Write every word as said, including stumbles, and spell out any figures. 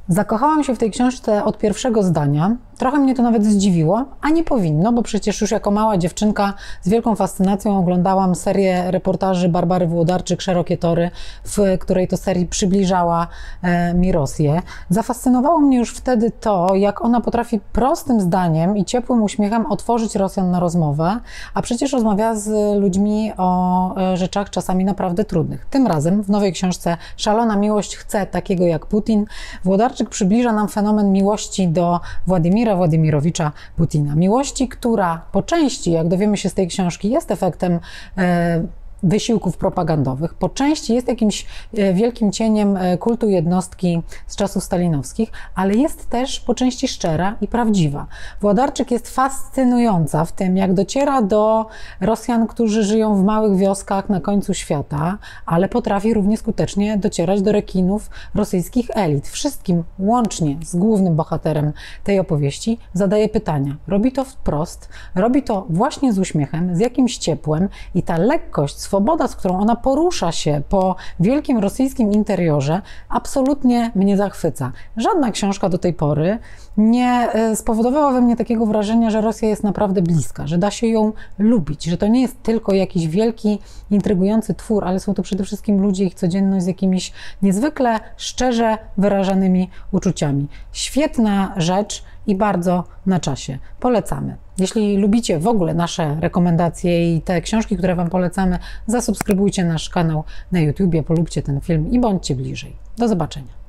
Zakochałam się w tej książce od pierwszego zdania. Trochę mnie to nawet zdziwiło, a nie powinno, bo przecież już jako mała dziewczynka z wielką fascynacją oglądałam serię reportaży Barbary Włodarczyk „Szerokie tory”, w której to serii przybliżała e, mi Rosję. Zafascynowało mnie już wtedy to, jak ona potrafi prostym zdaniem i ciepłym uśmiechem otworzyć Rosjan na rozmowę, a przecież rozmawiała z ludźmi o e, rzeczach czasami naprawdę trudnych. Tym razem w nowej książce „Szalona miłość chce takiego jak Putin” Włodarczyk przybliża nam fenomen miłości do Władimira Władimirowicza Putina. Miłości, która po części, jak dowiemy się z tej książki, jest efektem e, wysiłków propagandowych, po części jest jakimś wielkim cieniem kultu jednostki z czasów stalinowskich, ale jest też po części szczera i prawdziwa. Włodarczyk jest fascynująca w tym, jak dociera do Rosjan, którzy żyją w małych wioskach na końcu świata, ale potrafi równie skutecznie docierać do rekinów rosyjskich elit. Wszystkim, łącznie z głównym bohaterem tej opowieści, zadaje pytania. Robi to wprost, robi to właśnie z uśmiechem, z jakimś ciepłem i ta lekkość, swoboda, z którą ona porusza się po wielkim rosyjskim interiorze, absolutnie mnie zachwyca. Żadna książka do tej pory nie spowodowała we mnie takiego wrażenia, że Rosja jest naprawdę bliska, że da się ją lubić, że to nie jest tylko jakiś wielki, intrygujący twór, ale są to przede wszystkim ludzie, ich codzienność z jakimiś niezwykle szczerze wyrażanymi uczuciami. Świetna rzecz i bardzo na czasie. Polecamy. Jeśli lubicie w ogóle nasze rekomendacje i te książki, które Wam polecamy, zasubskrybujcie nasz kanał na YouTubie, polubcie ten film i bądźcie bliżej. Do zobaczenia.